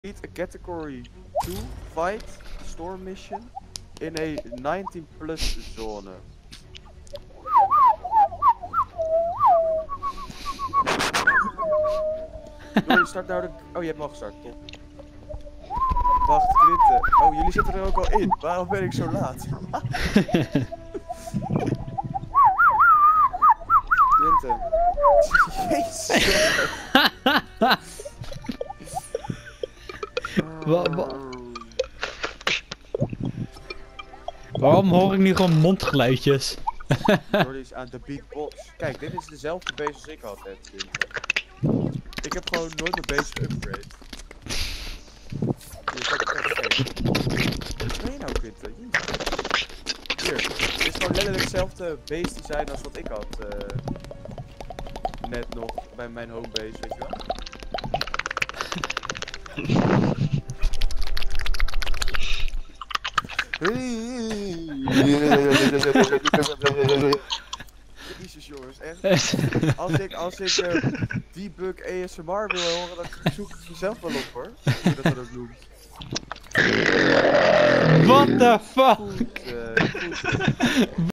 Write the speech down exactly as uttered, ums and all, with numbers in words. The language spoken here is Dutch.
A category two fight storm mission in a nineteen plus zone. Door je start nou de... Oh, je hebt hem al gestart, top. Wacht, Quinten. Oh, jullie zitten er ook al in. Waarom ben ik zo laat? Quinten. Jezus. Wa wa Waarom hoor ik nu gewoon mondgeluidjes? Jordi is aan de beatbox. Kijk, dit is dezelfde base als ik had, hè, Quinten. Ik heb gewoon nooit mijn base geupgrade. Hier, kijk, kijk, kijk. Wat ben je nou, Quinten? Hier, dit is gewoon letterlijk hetzelfde base design als wat ik had. Uh, net nog bij mijn homebase, weet je wel. Jezus jongens, echt. Als ik, als ik uh, debug A S M R wil horen, dan zoek ik mezelf wel op hoor. Hoe je dat dan ook noemt. What the fuck? Goed, uh, goed.